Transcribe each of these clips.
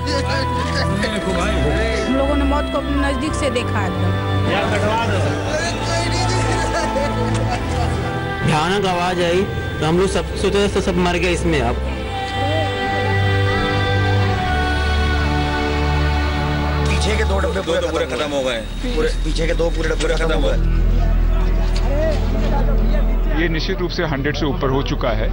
हम लोगों ने मौत को अपने नजदीक से देखा है। भयानक आवाज आई तो हम लोग सब सोचे तो सब मर गए इसमें। अब पीछे के दो डब्बे पूरे खत्म हो गए, पूरे पीछे के दो पूरे डब्बे खत्म हो गए। ये निश्चित रूप से 100 से ऊपर हो चुका है।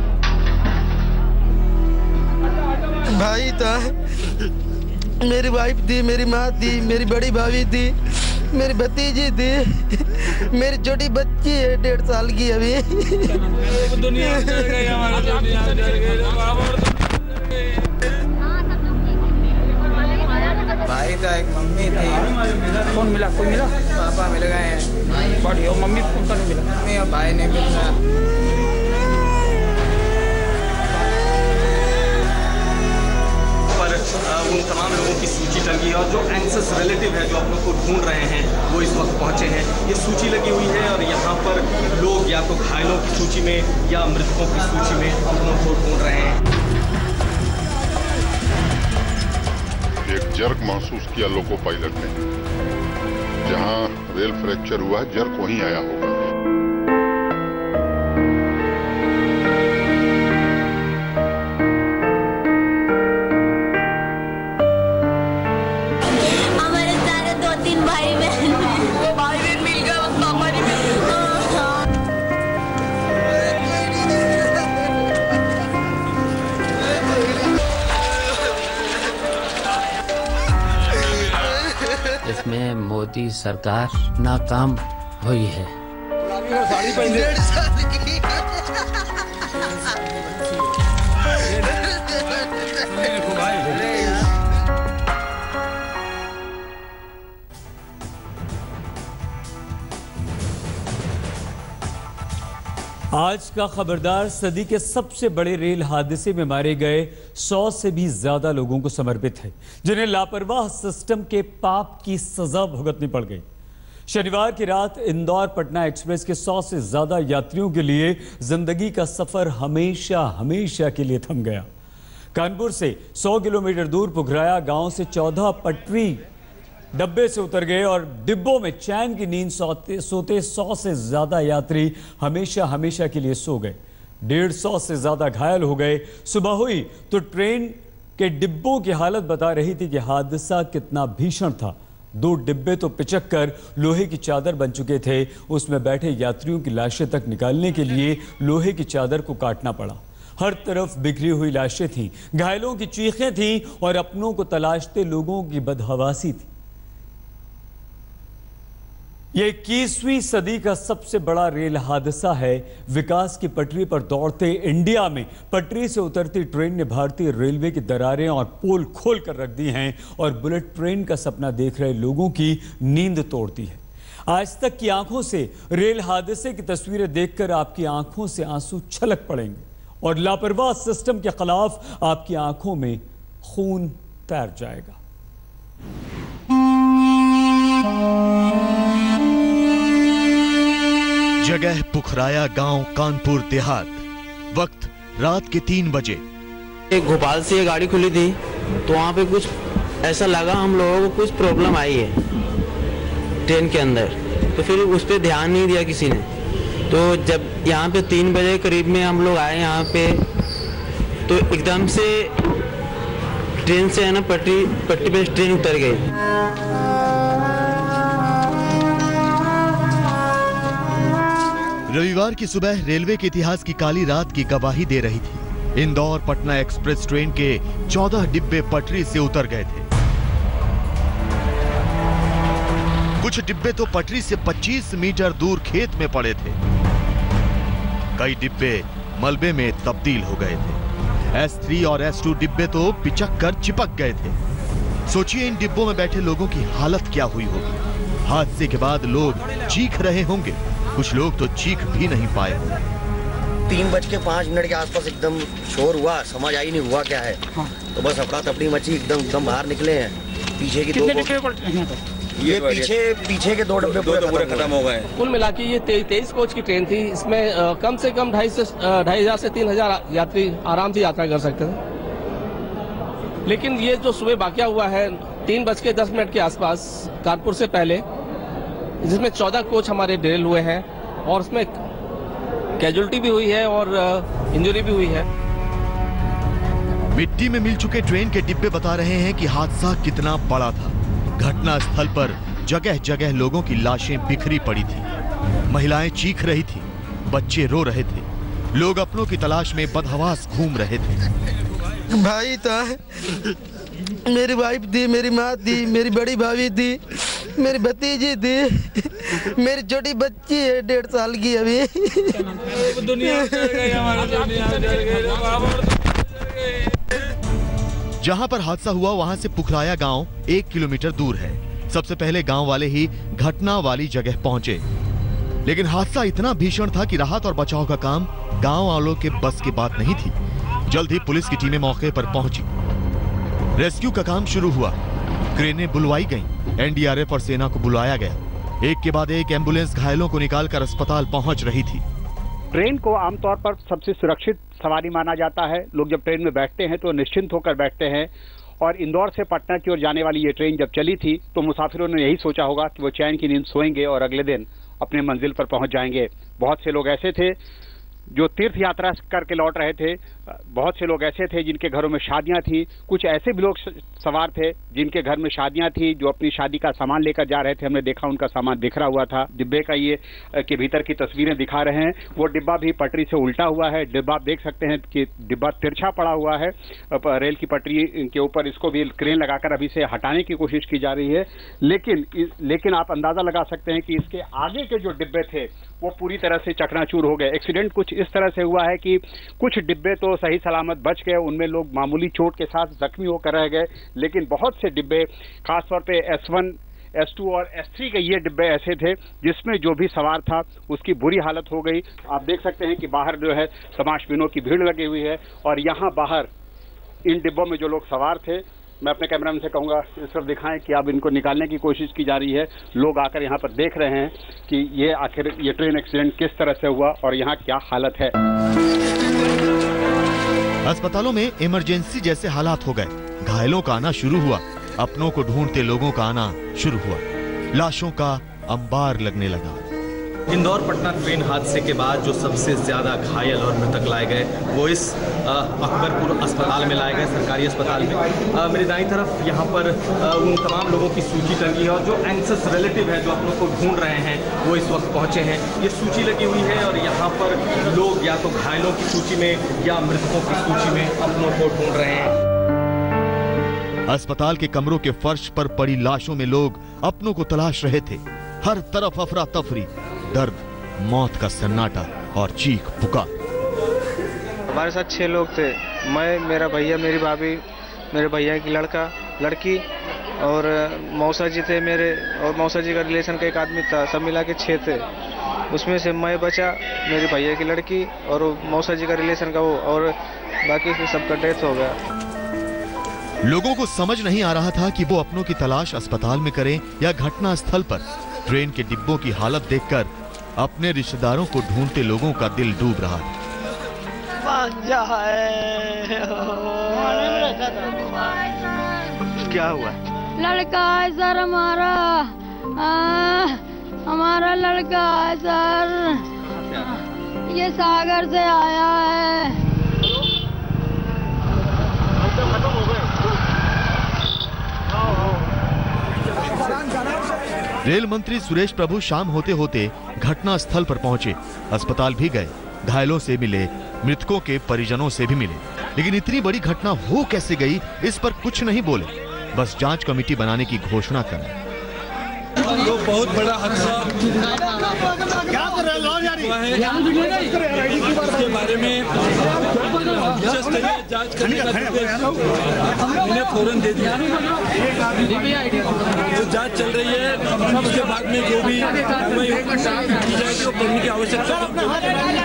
भाई था, मेरी वाइफ थी, मेरी माँ थी, मेरी बड़ी भाभी थी, मेरी भतीजी थी, मेरी छोटी बच्ची है 1.5 साल की अभी। भाई था, एक मम्मी थी। कौन मिला? कोई मिला? पापा मिल गए हैं। बड़ी और मम्मी कौन सा नहीं मिला? मम्मी और भाई नहीं मिल रहा। उन तमाम लोगों की सूची लगी है और जो एंक्सस रिलेटिव है जो अपनों को ढूंढ रहे हैं वो इस वक्त पहुंचे हैं। ये सूची लगी हुई है और यहाँ पर लोग या तो घायलों की सूची में या मृतकों की सूची में अपनों को ढूंढ रहे हैं। एक जर्क महसूस किया लोको पायलट ने, जहां रेल फ्रैक्चर हुआ जर्क वहीं आया होगा। इसमें मोदी सरकार नाकाम हुई है। आज का खबरदार सदी के सबसे बड़े रेल हादसे में मारे गए 100 से भी ज्यादा लोगों को समर्पित है, जिन्हें लापरवाह सिस्टम के पाप की सजा भुगतनी पड़ गई। शनिवार की रात इंदौर पटना एक्सप्रेस के 100 से ज्यादा यात्रियों के लिए जिंदगी का सफर हमेशा हमेशा के लिए थम गया। कानपुर से 100 किलोमीटर दूर पुघराया गांव से 14 पटरी डब्बे से उतर गए और डिब्बों में चैन की नींद सोते 100 से ज्यादा यात्री हमेशा हमेशा के लिए सो गए। 150 से ज्यादा घायल हो गए। सुबह हुई तो ट्रेन के डिब्बों की हालत बता रही थी कि हादसा कितना भीषण था। 2 डिब्बे तो पिचक कर लोहे की चादर बन चुके थे। उसमें बैठे यात्रियों की लाशें तक निकालने के लिए लोहे की चादर को काटना पड़ा। हर तरफ बिखरी हुई लाशें थीं, घायलों की चीखें थीं और अपनों को तलाशते लोगों की बदहवासी थी। यह 21वीं सदी का सबसे बड़ा रेल हादसा है। विकास की पटरी पर दौड़ते इंडिया में पटरी से उतरती ट्रेन ने भारतीय रेलवे की दरारें और पोल खोल कर रख दी हैं और बुलेट ट्रेन का सपना देख रहे लोगों की नींद तोड़ती है। आज तक की आंखों से रेल हादसे की तस्वीरें देखकर आपकी आंखों से आंसू छलक पड़ेंगे और लापरवाह सिस्टम के खिलाफ आपकी आंखों में खून तैर जाएगा। जगह पुखराया गांव, कानपुर देहात। वक्त रात के 3 बजे। भोपाल से ये गाड़ी खुली थी तो वहाँ पे कुछ ऐसा लगा हम लोगों को कुछ प्रॉब्लम आई है ट्रेन के अंदर, तो फिर उस पर ध्यान नहीं दिया किसी ने। तो जब यहाँ पे 3 बजे करीब में हम लोग आए यहाँ पे तो एकदम से ट्रेन से है ना पटरी पे ट्रेन उतर गई। रविवार की सुबह रेलवे के इतिहास की काली रात की गवाही दे रही थी। इंदौर पटना एक्सप्रेस ट्रेन के 14 डिब्बे पटरी से उतर गए थे। कुछ डिब्बे तो पटरी से 25 मीटर दूर खेत में पड़े थे। कई डिब्बे मलबे में तब्दील हो गए थे। S3 और S2 डिब्बे तो पिचक कर चिपक गए थे। सोचिए इन डिब्बों में बैठे लोगों की हालत क्या हुई होगी। हादसे के बाद लोग चीख रहे होंगे, कुछ लोग तो चीख भी नहीं पाए होंगे। 3:05 के आसपास एकदम शोर हुआ, समझ आई नहीं हुआ क्या है। तो बस अफरा तफरी मची, एकदम बाहर निकले हैं। पीछे की ये पीछे के 2 डब्बे पूरे खत्म हो गए। कुल मिला के ये 23 कोच की ट्रेन थी। इसमें कम से कम 2,500 से 3,000 यात्री आराम से यात्रा कर सकते थे। लेकिन ये जो सुबह वाकया हुआ है 3:10 के आसपास कानपुर से पहले, जिसमें 14 कोच हमारे डिरेल हुए हैं और उसमें कैजुअलिटी भी हुई है और इंजरी भी हुई है। मिट्टी में मिल चुके ट्रेन के डिब्बे बता रहे हैं कि हादसा कितना बड़ा था। घटना स्थल पर जगह जगह लोगों की लाशें बिखरी पड़ी थी, महिलाएं चीख रही थी, बच्चे रो रहे थे, लोग अपनों की तलाश में बदहवास घूम रहे थे। भाई था, मेरी वाइफ थी, मेरी माँ थी, मेरी बड़ी भाभी थी, मेरी भतीजी थी, मेरी छोटी बच्ची है 1.5 साल की अभी। जहां पर हादसा हुआ वहां से पुखराया गांव 1 किलोमीटर दूर है। सबसे पहले गांव वाले ही घटना वाली जगह पहुंचे, लेकिन हादसा इतना भीषण था कि राहत और बचाव का काम गांव वालों के बस की बात नहीं थी। जल्द ही पुलिस की टीमें मौके पर पहुंची, रेस्क्यू का काम शुरू हुआ, क्रेनें बुलवाई गईं, एनडीआरएफ और सेना को बुलाया गया। एक के बाद एक एम्बुलेंस घायलों को निकालकर अस्पताल पहुंच रही थी। ट्रेन को आमतौर पर सबसे सुरक्षित सवारी माना जाता है। लोग जब ट्रेन में बैठते हैं तो निश्चिंत होकर बैठते हैं, और इंदौर से पटना की ओर जाने वाली ये ट्रेन जब चली थी तो मुसाफिरों ने यही सोचा होगा कि वो चैन की नींद सोएंगे और अगले दिन अपने मंजिल पर पहुंच जाएंगे। बहुत से लोग ऐसे थे जो तीर्थ यात्रा करके लौट रहे थे, बहुत से लोग ऐसे थे जिनके घरों में शादियां थी, कुछ ऐसे भी लोग सवार थे जिनके घर में शादियां थी, जो अपनी शादी का सामान लेकर जा रहे थे। हमने देखा उनका सामान बिखरा हुआ था। डिब्बे का ये के भीतर की तस्वीरें दिखा रहे हैं। वो डिब्बा भी पटरी से उल्टा हुआ है। डिब्बा आप देख सकते हैं कि डिब्बा तिरछा पड़ा हुआ है रेल की पटरी के ऊपर। इसको भी क्रेन लगाकर अभी से हटाने की कोशिश की जा रही है, लेकिन आप अंदाजा लगा सकते हैं कि इसके आगे के जो डिब्बे थे वो पूरी तरह से चकनाचूर हो गए। एक्सीडेंट कुछ इस तरह से हुआ है कि कुछ डिब्बे तो सही सलामत बच गए, उनमें लोग मामूली चोट के साथ जख्मी होकर रह गए, लेकिन बहुत से डिब्बे, खासतौर पे S1, S2 और S3 के ये डिब्बे ऐसे थे जिसमें जो भी सवार था उसकी बुरी हालत हो गई। आप देख सकते हैं कि बाहर जो है तमाशबीनों की भीड़ लगी हुई है, और यहाँ बाहर इन डिब्बों में जो लोग सवार थे, मैं अपने कैमरामैन से कहूँगा इस तरफ दिखाएं कि अब इनको निकालने की कोशिश की जा रही है। लोग आकर यहाँ पर देख रहे हैं कि ये आखिर ये ट्रेन एक्सीडेंट किस तरह से हुआ और यहाँ क्या हालत है। अस्पतालों में इमरजेंसी जैसे हालात हो गए, घायलों का आना शुरू हुआ, अपनों को ढूंढते लोगों का आना शुरू हुआ, लाशों का अंबार लगने लगा। इंदौर पटना ट्रेन हादसे के बाद जो सबसे ज्यादा घायल और मृतक लाए गए वो इस अकबरपुर अस्पताल में लाए गए, सरकारी अस्पताल में। मेरी दाईं तरफ यहाँ पर उन तमाम लोगों की सूची टंगी है, और जो एंक्सस रिलेटिव है जो अपनों को ढूंढ रहे हैं वो इस वक्त पहुंचे हैं। ये सूची लगी हुई है और यहाँ पर लोग या तो घायलों की सूची में या मृतकों की सूची में अपनों को ढूंढ रहे हैं। अस्पताल के कमरों के फर्श पर पड़ी लाशों में लोग अपनों को तलाश रहे थे। हर तरफ अफरा तफरी, दर्द, मौत का सन्नाटा और चीख पुकार। हमारे साथ 6 लोग थे, मैं, मेरा भैया, मेरी भाभी, मेरे भैया की लड़की और मौसा जी थे मेरे, और मौसा जी का रिलेशन का एक आदमी था। सब मिला के 6 थे। उसमें से मैं बचा, मेरी भैया की लड़की और मौसा जी का रिलेशन का वो, और बाकी सबका डेथ हो गया। लोगों को समझ नहीं आ रहा था कि वो अपनों की तलाश अस्पताल में करें या घटना स्थल पर। ट्रेन के डिब्बों की हालत देखकर अपने रिश्तेदारों को ढूंढते लोगों का दिल डूब रहा है। क्या हुआ? लड़का है सर हमारा लड़का है सर, ये सागर से आया है। रेल मंत्री सुरेश प्रभु शाम होते होते घटना स्थल पर पहुंचे, अस्पताल भी गए, घायलों से मिले, मृतकों के परिजनों से भी मिले, लेकिन इतनी बड़ी घटना हो कैसे गई इस पर कुछ नहीं बोले, बस जांच कमेटी बनाने की घोषणा करें। तो बहुत बड़ा हादसा इसके बारे में जांच करने का निर्देश फौरन दे दिया। जो जांच चल रही है उसके बाद में जो भी कार्रवाई की जाएगी वो करने की आवश्यकता।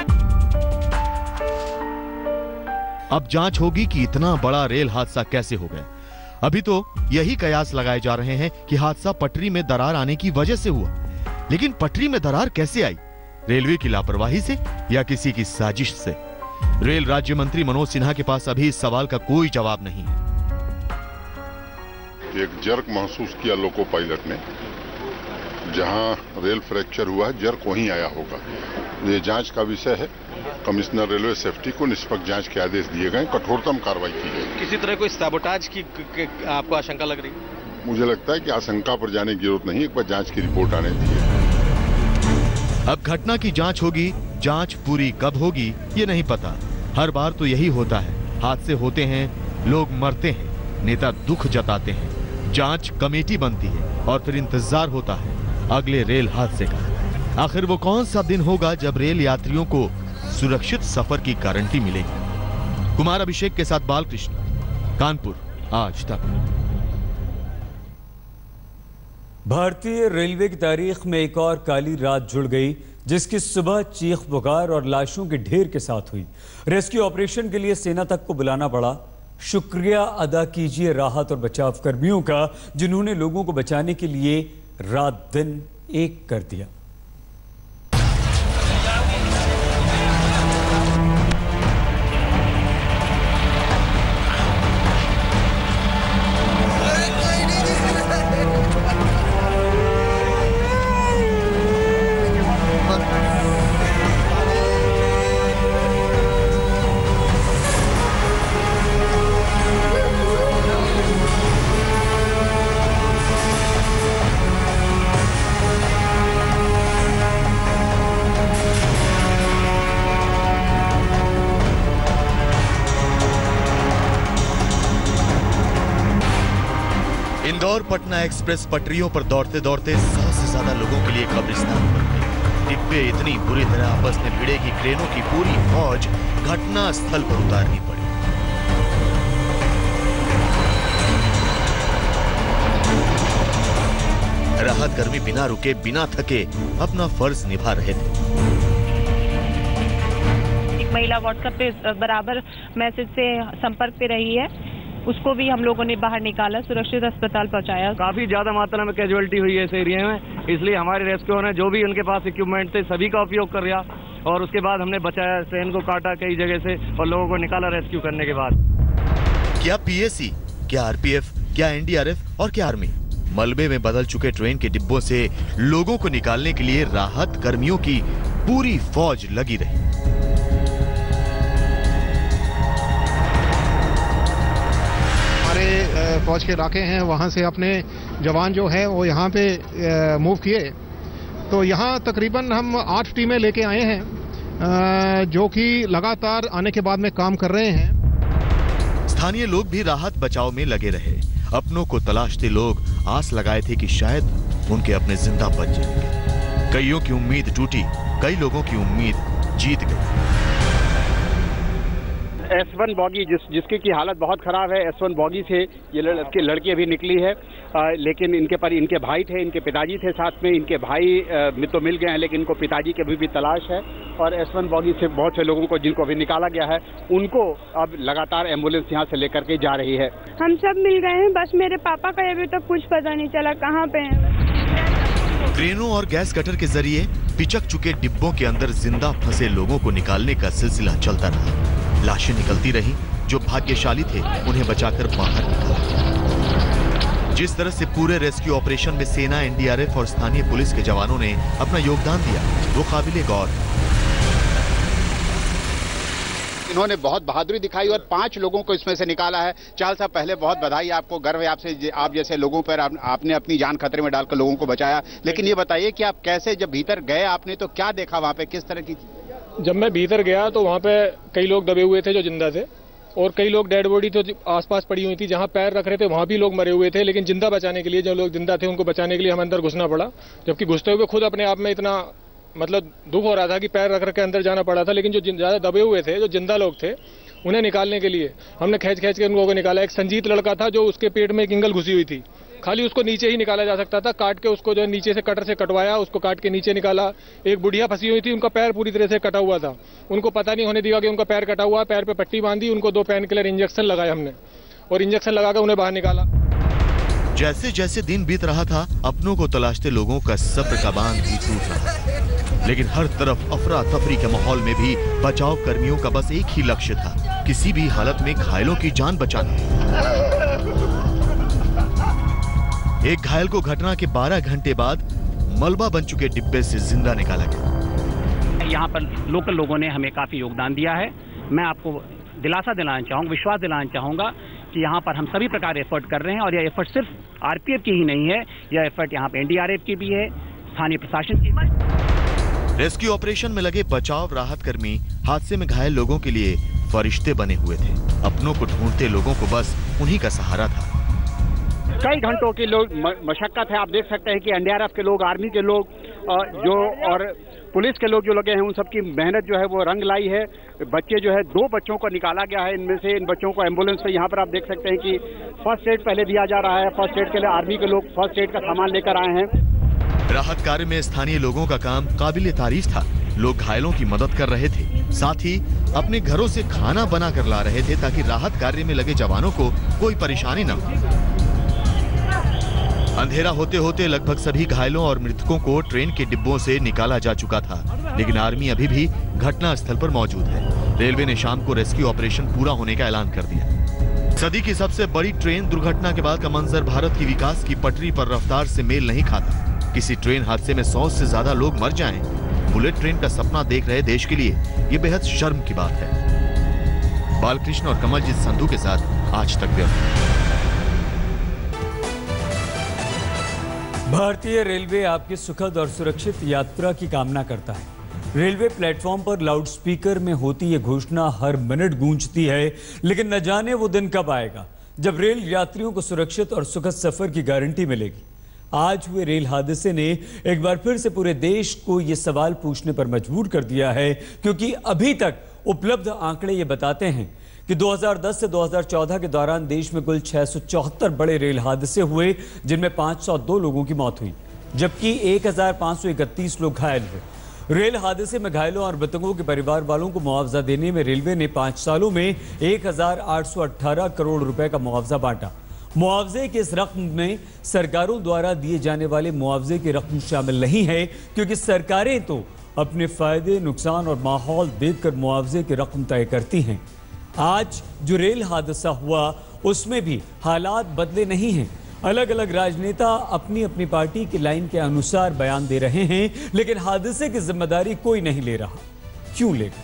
अब जांच होगी कि इतना बड़ा रेल हादसा कैसे हो गया। अभी तो यही कयास लगाए जा रहे हैं कि हादसा पटरी में दरार आने की वजह से हुआ, लेकिन पटरी में दरार कैसे आई? रेलवे की लापरवाही से या किसी की साजिश से? रेल राज्य मंत्री मनोज सिन्हा के पास अभी इस सवाल का कोई जवाब नहीं है। एक जर्क महसूस किया लोको पायलट ने। जहां रेल फ्रैक्चर हुआ है जर्क वहीं आया होगा। ये जांच का विषय है। कमिश्नर रेलवे सेफ्टी को निष्पक्ष जांच के आदेश दिए गए, कठोरतम कार्रवाई की गई। किसी तरह कोई सैबोटाज की आपको आशंका लग रही है? मुझे लगता है कि आशंका पर जाने की जरूरत नहीं, एक बार जांच की रिपोर्ट आने दीजिए। अब घटना की जांच होगी, जांच पूरी कब होगी ये नहीं पता। हर बार तो यही होता है, हादसे होते हैं, लोग मरते हैं, नेता दुख जताते हैं, जांच कमेटी बनती है और फिर इंतजार होता है अगले रेल हादसे का। आखिर वो कौन सा दिन होगा जब रेल यात्रियों को सुरक्षित सफर की गारंटी मिलेगी? कुमार अभिषेक के साथ बालकृष्ण, कानपुर, आज तक। भारतीय रेलवे की तारीख में एक और काली रात जुड़ गई, जिसकी सुबह चीख पुकार और लाशों के ढेर के साथ हुई। रेस्क्यू ऑपरेशन के लिए सेना तक को बुलाना पड़ा। शुक्रिया अदा कीजिए राहत और बचाव कर्मियों का, जिन्होंने लोगों को बचाने के लिए रात दिन एक कर दिया। इंदौर पटना एक्सप्रेस पटरियों पर दौड़ते दौड़ते 100 से ज्यादा लोगों के लिए कब्रिस्तान बन गई। डिब्बे इतनी बुरी तरह आपस में भिड़े कि क्रेनों की पूरी फौज घटना स्थल पर उतारनी पड़ी। राहत कर्मी बिना रुके बिना थके अपना फर्ज निभा रहे थे। एक महिला व्हाट्सएप पे बराबर मैसेज से संपर्क पे रही है, उसको भी हम लोगों ने बाहर निकाला, सुरक्षित अस्पताल पहुंचाया। काफी ज्यादा मात्रा में कैजुअलिटी हुई है इस एरिया में, इसलिए हमारे रेस्क्यू ने जो भी उनके पास इक्विपमेंट थे सभी का उपयोग कर लिया और उसके बाद हमने बचाया, ट्रेन को काटा कई जगह से और लोगों को निकाला रेस्क्यू करने के बाद। क्या पीएसी, क्या आरपीएफ, क्या एनडीआरएफ और क्या आर्मी? मलबे में बदल चुके ट्रेन के डिब्बों से लोगों को निकालने के लिए राहत कर्मियों की पूरी फौज लगी रही। फौज के इलाके हैं, वहाँ से अपने जवान जो है वो यहाँ पे मूव किए। तो यहाँ तकरीबन हम 8 टीमें लेके आए हैं जो कि लगातार आने के बाद में काम कर रहे हैं। स्थानीय लोग भी राहत बचाव में लगे रहे। अपनों को तलाशते लोग आस लगाए थे कि शायद उनके अपने जिंदा बच जाएंगे। कईयों की उम्मीद टूटी, कई लोगों की उम्मीद जीत गई। S1 बॉगी जिसकी की हालत बहुत खराब है, S1 बॉगी से ये लड़की अभी निकली है, लेकिन इनके भाई थे, इनके पिताजी थे साथ में। इनके भाई तो मिल गए हैं, लेकिन इनको पिताजी की अभी भी तलाश है। और S1 बॉगी से बहुत से लोगों को जिनको अभी निकाला गया है, उनको अब लगातार एम्बुलेंस यहाँ से लेकर के जा रही है। हम सब मिल गए हैं, बस मेरे पापा का अभी तक कुछ पता नहीं चला कहाँ पे है। क्रेनों और गैस कटर के जरिए पिचक चुके डिब्बों के अंदर जिंदा फंसे लोगों को निकालने का सिलसिला चलता रहा। लाशें निकलती रहीं, जो भाग्यशाली थे उन्हें बचाकर बाहर निकाला। जिस तरह से पूरे रेस्क्यू ऑपरेशन में सेना, एनडीआरएफ और स्थानीय पुलिस के जवानों ने अपना योगदान दिया, वो काबिले गौर। इन्होंने बहुत बहादुरी दिखाई और 5 लोगों को इसमें से निकाला है। चाल साहब, पहले बहुत बधाई, आपको गर्व है आपसे, आप जैसे लोगों पर आपने अपनी जान खतरे में डालकर लोगों को बचाया। लेकिन ये बताइए कि आप कैसे, जब भीतर गए आपने तो क्या देखा वहाँ पे, किस तरह की? जब मैं भीतर गया तो वहाँ पे कई लोग दबे हुए थे जो जिंदा थे, और कई लोग डेड बॉडी तो आसपास पड़ी हुई थी। जहाँ पैर रख रहे थे वहाँ भी लोग मरे हुए थे, लेकिन जिंदा बचाने के लिए, जो लोग जिंदा थे उनको बचाने के लिए हमें अंदर घुसना पड़ा। जबकि घुसते हुए खुद अपने आप में इतना मतलब दुख हो रहा था कि पैर रख के अंदर जाना पड़ा था। लेकिन जो ज़्यादा दबे हुए थे, जो जिंदा लोग थे, उन्हें निकालने के लिए हमने खींच के उन लोगों को निकाला। एक संजीत लड़का था जो उसके पेट में एक इंगल घुसी हुई थी, खाली उसको नीचे ही निकाला जा सकता था। काट के उसको जो नीचे से कटर से कटवाया, उसको काट के नीचे निकाला। एक बुढ़िया फंसी हुई थी, उनका पैर पूरी तरह से कटा हुआ था, उनको पता नहीं होने दिया कि उनका पैर कटा हुआ। पैर पे पट्टी बांधी, उनको 2 पेन किलर इंजेक्शन लगाए हमने, और इंजेक्शन लगाकर उन्हें बाहर निकाला। जैसे जैसे दिन बीत रहा था, अपनों को तलाशते लोगों का सब्र का बांध भी टूट रहा। लेकिन हर तरफ अफरा तफरी के माहौल में भी बचाव कर्मियों का बस एक ही लक्ष्य था, किसी भी हालत में घायलों की जान बचाना। एक घायल को घटना के 12 घंटे बाद मलबा बन चुके डिब्बे से जिंदा निकाला गया। यहाँ पर लोकल लोगों ने हमें काफी योगदान दिया है। मैं आपको दिलासा दिलाना चाहूँगा, विश्वास दिलाना चाहूँगा कि यहाँ पर हम सभी प्रकार एफर्ट कर रहे हैं और यह एफर्ट सिर्फ आरपीएफ की ही नहीं है, यह एफर्ट यहाँ पे एनडीआरएफ की भी है, स्थानीय प्रशासन की। रेस्क्यू ऑपरेशन में लगे बचाव राहत कर्मी हादसे में घायल लोगों के लिए फरिश्ते बने हुए थे। अपनों को ढूंढते लोगों को बस उन्हीं का सहारा था। कई घंटों की लोग मशक्कत है। आप देख सकते हैं कि एनडीआरएफ के लोग, आर्मी के लोग और पुलिस के लोग जो लगे हैं, उन सबकी मेहनत जो है वो रंग लाई है। बच्चे जो है 2 बच्चों को निकाला गया है। इनमें से इन बच्चों को एम्बुलेंस से यहाँ पर आप देख सकते हैं कि फर्स्ट एड पहले दिया जा रहा है। फर्स्ट एड के लिए आर्मी के लोग फर्स्ट एड का सामान लेकर आए हैं। राहत कार्य में स्थानीय लोगों का काम काबिले तारीफ था। लोग घायलों की मदद कर रहे थे, साथ ही अपने घरों से खाना बना कर ला रहे थे ताकि राहत कार्य में लगे जवानों को कोई परेशानी न हो। अंधेरा होते होते लगभग सभी घायलों और मृतकों को ट्रेन के डिब्बों से निकाला जा चुका था, लेकिन आर्मी अभी भी घटना स्थल पर मौजूद है। रेलवे ने शाम को रेस्क्यू ऑपरेशन पूरा होने का ऐलान कर दिया। सदी की सबसे बड़ी ट्रेन दुर्घटना के बाद का मंजर भारत की विकास की पटरी पर रफ्तार से मेल नहीं खाता। किसी ट्रेन हादसे में 100 से ज्यादा लोग मर जाएं, बुलेट ट्रेन का सपना देख रहे देश के लिए ये बेहद शर्म की बात है। बालकृष्ण और कमलजीत संधू के साथ आज तक ब्यूरो। भारतीय रेलवे आपकी सुखद और सुरक्षित यात्रा की कामना करता है। रेलवे प्लेटफॉर्म पर लाउडस्पीकर में होती ये घोषणा हर मिनट गूंजती है, लेकिन न जाने वो दिन कब आएगा जब रेल यात्रियों को सुरक्षित और सुखद सफर की गारंटी मिलेगी। आज हुए रेल हादसे ने एक बार फिर से पूरे देश को ये सवाल पूछने पर मजबूर कर दिया है, क्योंकि अभी तक उपलब्ध आंकड़े ये बताते हैं कि 2010 से 2014 के दौरान देश में कुल 674 बड़े रेल हादसे हुए, जिनमें 502 लोगों की मौत हुई, जबकि 1531 लोग घायल हुए। रेल हादसे में घायलों और मृतकों के परिवार वालों को मुआवजा देने में रेलवे ने 5 सालों में 1818 करोड़ रुपए का मुआवजा बांटा। मुआवजे की इस रकम में सरकारों द्वारा दिए जाने वाले मुआवजे की रकम शामिल नहीं है, क्योंकि सरकारें तो अपने फायदे, नुकसान और माहौल देखकर मुआवजे की रकम तय करती हैं। आज जो रेल हादसा हुआ उसमें भी हालात बदले नहीं हैं। अलग अलग राजनेता अपनी अपनी पार्टी की लाइन के अनुसार बयान दे रहे हैं, लेकिन हादसे की जिम्मेदारी कोई नहीं ले रहा। क्यों लेगा?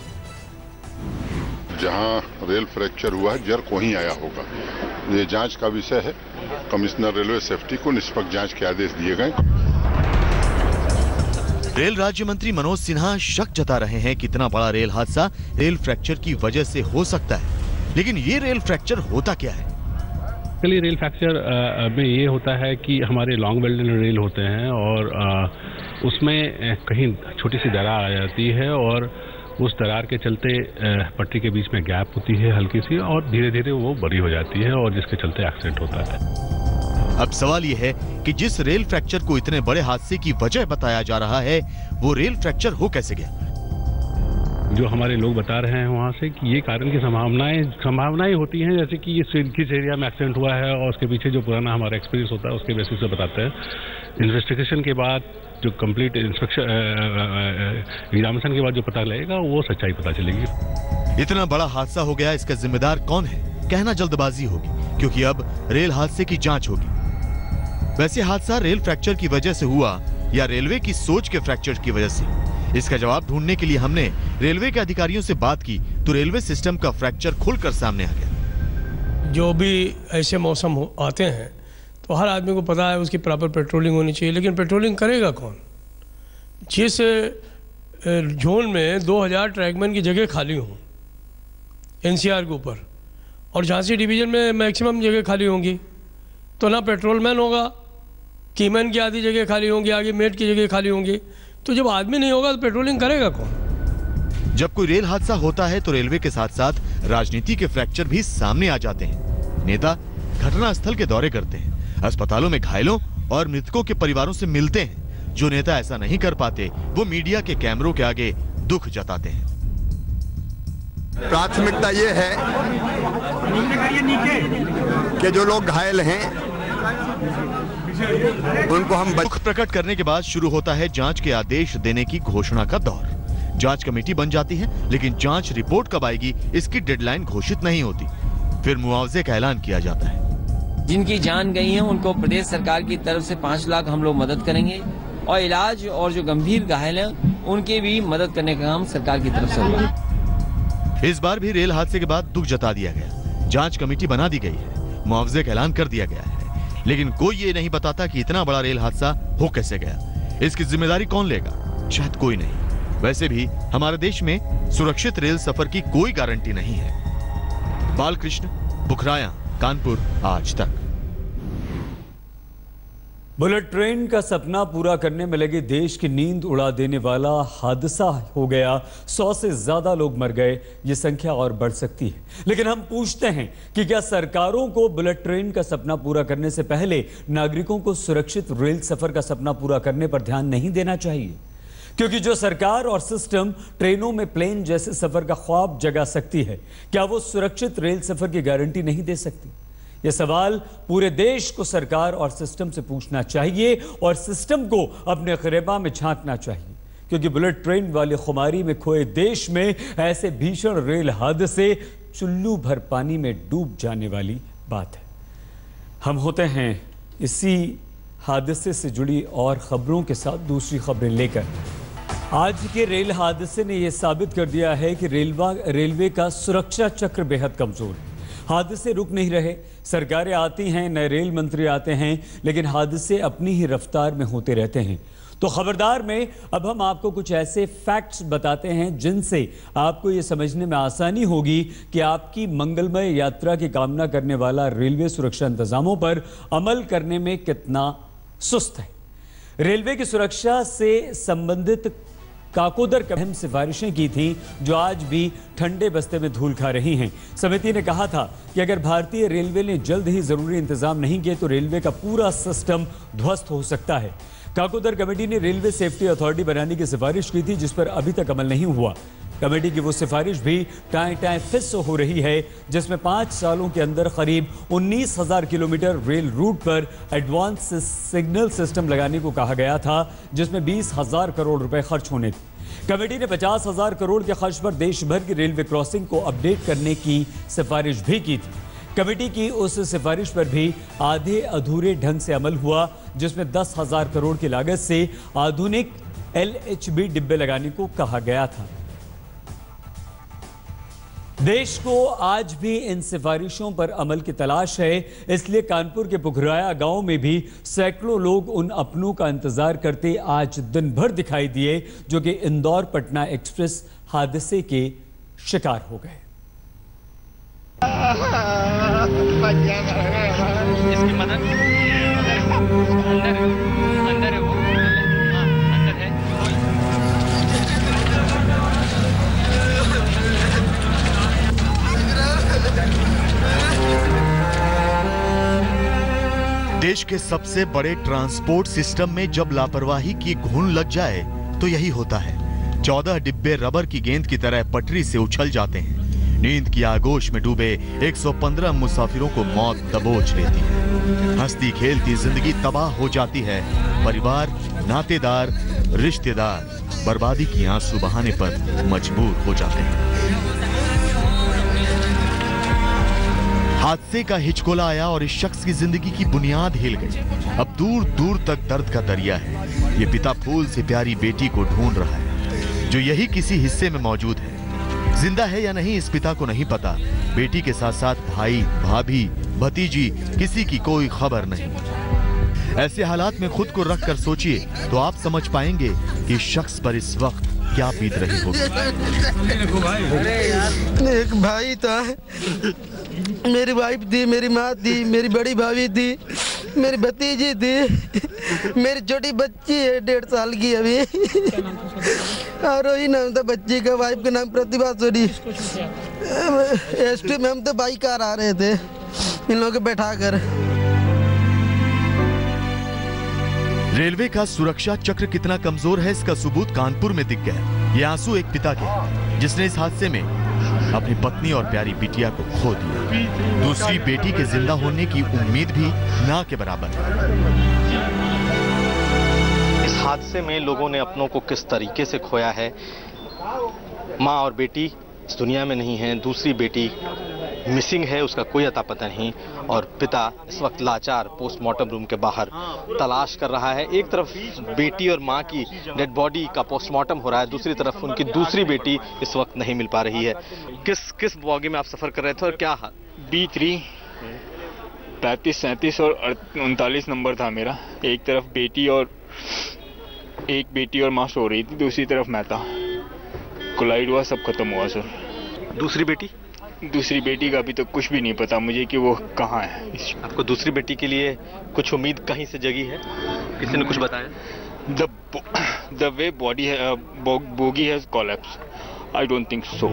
जहां रेल फ्रैक्चर हुआ है, जर्क वहीं आया होगा। ये जांच का विषय है। कमिश्नर रेलवे सेफ्टी को निष्पक्ष जांच के आदेश दिए गए। रेल राज्य मंत्री मनोज सिन्हा शक जता रहे हैं कि इतना बड़ा रेल हादसा रेल फ्रैक्चर की वजह से हो सकता है, लेकिन ये रेल फ्रैक्चर होता क्या है? चलिए, रेल फ्रैक्चर में ये होता है कि हमारे लॉन्ग वेल्डेड रेल होते हैं और उसमें कहीं छोटी सी दरार आ जाती है और उस दरार के चलते पटरी के बीच में गैप होती है हल्की सी, और धीरे धीरे वो बड़ी हो जाती है और जिसके चलते एक्सीडेंट होता है। अब सवाल यह है कि जिस रेल फ्रैक्चर को इतने बड़े हादसे की वजह बताया जा रहा है, वो रेल फ्रैक्चर हो कैसे गया? जो हमारे लोग बता रहे हैं वहाँ से कि ये कारण की संभावनाएं होती हैं, जैसे कि ये किस एरिया में एक्सीडेंट हुआ है और उसके पीछे जो पुराना हमारा एक्सपीरियंस होता है उसके बेसिस पे बताते हैं। इन्वेस्टिगेशन के बाद जो कंप्लीट इंस्पेक्शन एग्जामिनेशन के बाद जो पता लगेगा वो सच्चाई पता चलेगी। इतना बड़ा हादसा हो गया, इसका जिम्मेदार कौन है? कहना जल्दबाजी होगी, क्योंकि अब रेल हादसे की जांच होगी। वैसे हादसा रेल फ्रैक्चर की वजह से हुआ या रेलवे की सोच के फ्रैक्चर की वजह से, इसका जवाब ढूंढने के लिए हमने रेलवे के अधिकारियों से बात की तो रेलवे सिस्टम का फ्रैक्चर खुलकर सामने आ गया। जो भी ऐसे मौसम आते हैं तो हर आदमी को पता है उसकी प्रॉपर पेट्रोलिंग होनी चाहिए, लेकिन पेट्रोलिंग करेगा कौन? जिस जोन में 2000 ट्रैकमैन की जगह खाली हो एनसीआर के ऊपर और झांसी डिवीजन में मैक्सिमम जगह खाली होंगी, तो ना पेट्रोलमैन होगा, कीमैन की आधी जगह खाली होंगी, आगे मेट की जगह खाली होंगी। तो जब आदमी नहीं होगा तो पेट्रोलिंग करेगा कौन? जब कोई रेल हादसा होता है तो रेलवे के साथ साथ राजनीति के फ्रैक्चर भी सामने आ जाते हैं। नेता घटनास्थल के दौरे करते हैं, अस्पतालों में घायलों और मृतकों के परिवारों से मिलते हैं। जो नेता ऐसा नहीं कर पाते वो मीडिया के कैमरों के आगे दुख जताते हैं। प्राथमिकता ये है कि जो लोग घायल हैं उनको हम दुख प्रकट करने के बाद शुरू होता है जांच के आदेश देने की घोषणा का दौर। जांच कमेटी बन जाती है, लेकिन जांच रिपोर्ट कब आएगी इसकी डेडलाइन घोषित नहीं होती। फिर मुआवजे का ऐलान किया जाता है। जिनकी जान गई है उनको प्रदेश सरकार की तरफ से 5 लाख हम लोग मदद करेंगे और इलाज और जो गंभीर घायल हैं उनके भी मदद करने का काम सरकार की तरफ से होगा। इस बार भी रेल हादसे के बाद दुख जता दिया गया, जांच कमेटी बना दी गई है, मुआवजे का ऐलान कर दिया गया है, लेकिन कोई ये नहीं बताता कि इतना बड़ा रेल हादसा हो कैसे गया। इसकी जिम्मेदारी कौन लेगा? शायद कोई नहीं। वैसे भी हमारे देश में सुरक्षित रेल सफर की कोई गारंटी नहीं है। बालकृष्ण, बुखराया, कानपुर, आज तक। बुलेट ट्रेन का सपना पूरा करने में लगे देश की नींद उड़ा देने वाला हादसा हो गया। 100 से ज्यादा लोग मर गए। ये संख्या और बढ़ सकती है, लेकिन हम पूछते हैं कि क्या सरकारों को बुलेट ट्रेन का सपना पूरा करने से पहले नागरिकों को सुरक्षित रेल सफर का सपना पूरा करने पर ध्यान नहीं देना चाहिए? क्योंकि जो सरकार और सिस्टम ट्रेनों में प्लेन जैसे सफर का ख्वाब जगा सकती है, क्या वो सुरक्षित रेल सफर की गारंटी नहीं दे सकती? यह सवाल पूरे देश को सरकार और सिस्टम से पूछना चाहिए और सिस्टम को अपने गिरेबान में झांकना चाहिए, क्योंकि बुलेट ट्रेन वाली खुमारी में खोए देश में ऐसे भीषण रेल हादसे चुल्लू भर पानी में डूब जाने वाली बात है। हम होते हैं इसी हादसे से जुड़ी और खबरों के साथ दूसरी खबरें लेकर। आज के रेल हादसे ने यह साबित कर दिया है कि रेलवे का सुरक्षा चक्र बेहद कमजोर है। हादसे रुक नहीं रहे, सरकारें आती हैं, नए रेल मंत्री आते हैं, लेकिन हादसे अपनी ही रफ्तार में होते रहते हैं। तो खबरदार में अब हम आपको कुछ ऐसे फैक्ट्स बताते हैं जिनसे आपको ये समझने में आसानी होगी कि आपकी मंगलमय यात्रा की कामना करने वाला रेलवे सुरक्षा इंतजामों पर अमल करने में कितना सुस्त है। रेलवे की सुरक्षा से संबंधित काकोदर अहम सिफारिशें की थी जो आज भी ठंडे बस्ते में धूल खा रही हैं। समिति ने कहा था कि अगर भारतीय रेलवे ने जल्द ही जरूरी इंतजाम नहीं किए तो रेलवे का पूरा सिस्टम ध्वस्त हो सकता है। काकोदर कमेटी ने रेलवे सेफ्टी अथॉरिटी बनाने की सिफारिश की थी, जिस पर अभी तक अमल नहीं हुआ। कमेटी की वो सिफारिश भी टाएं फिस हो रही है, जिसमें 5 सालों के अंदर करीब 19,000 किलोमीटर रेल रूट पर एडवांस सिग्नल सिस्टम लगाने को कहा गया था, जिसमें 20,000 करोड़ रुपए खर्च होने थे। कमेटी ने 50,000 करोड़ के खर्च पर देश भर की रेलवे क्रॉसिंग को अपडेट करने की सिफारिश भी की थी। कमेटी की उस सिफारिश पर भी आधे अधूरे ढंग से अमल हुआ, जिसमें 10,000 करोड़ की लागत से आधुनिक LHB डिब्बे लगाने को कहा गया था। देश को आज भी इन सिफारिशों पर अमल की तलाश है, इसलिए कानपुर के पुखराया गांव में भी सैकड़ों लोग उन अपनों का इंतजार करते आज दिन भर दिखाई दिए, जो कि इंदौर पटना एक्सप्रेस हादसे के शिकार हो गए। इसकी मदद अंदर है वो, अंदर है। देश के सबसे बड़े ट्रांसपोर्ट सिस्टम में जब लापरवाही की घुन लग जाए तो यही होता है। 14 डिब्बे रबर की गेंद की तरह पटरी से उछल जाते हैं। नींद की आगोश में डूबे 115 मुसाफिरों को मौत दबोच लेती है। हंसती खेलती जिंदगी तबाह हो जाती है। परिवार, नातेदार, रिश्तेदार बर्बादी की आंसू बहाने पर मजबूर हो जाते हैं। हादसे का हिचकोला आया और इस शख्स की जिंदगी की बुनियाद हिल गई। अब दूर दूर तक दर्द का दरिया है। ये पिता फूल से प्यारी बेटी को ढूंढ रहा है, जो यही किसी हिस्से में मौजूद है। जिंदा है या नहीं इस पिता को नहीं पता। बेटी के साथ साथ भाई, भाभी, भतीजी, किसी की कोई खबर नहीं। ऐसे हालात में खुद को रख कर सोचिए तो आप समझ पाएंगे कि शख्स पर इस वक्त क्या बीत रही होगी। एक भाई था, मेरी वाइफ थी, मेरी माँ थी, मेरी बड़ी भाभी थी, मेरी भतीजी थी, मेरी छोटी बच्ची है 1.5 साल की अभी, और वही नाम था बच्ची का। वाइफ का नाम प्रतिभा सोनी। एसटी में हम तो बाइक कार आ रहे थे इन लोगों को बैठा कर। रेलवे का सुरक्षा चक्र कितना कमजोर है इसका सबूत कानपुर में दिख गया। ये आंसू एक पिता के, जिसने इस हादसे में अपनी पत्नी और प्यारी बिटिया को खो दिया। दूसरी बेटी के जिंदा होने की उम्मीद भी ना के बराबर है। इस हादसे में लोगों ने अपनों को किस तरीके से खोया है। माँ और बेटी इस दुनिया में नहीं है, दूसरी बेटी मिसिंग है उसका कोई अता पता नहीं, और पिता इस वक्त लाचार पोस्टमार्टम रूम के बाहर तलाश कर रहा है। एक तरफ बेटी और मां की डेड बॉडी का पोस्टमार्टम हो रहा है, दूसरी तरफ उनकी दूसरी बेटी इस वक्त नहीं मिल पा रही है। किस बॉगी में आप सफर कर रहे थे और क्या हाल? B3 35, 37 और 39 नंबर था मेरा। एक तरफ बेटी और माँ सो रही थी, दूसरी तरफ मैं था। कोलाइड हुआ, सब खत्म हुआ सर। दूसरी बेटी का अभी तो कुछ भी नहीं पता मुझे कि वो कहाँ है। आपको दूसरी बेटी के लिए कुछ उम्मीद कहीं से जगी है? किसी ने कुछ बताया? The way body bogie has collapsed, I don't think so.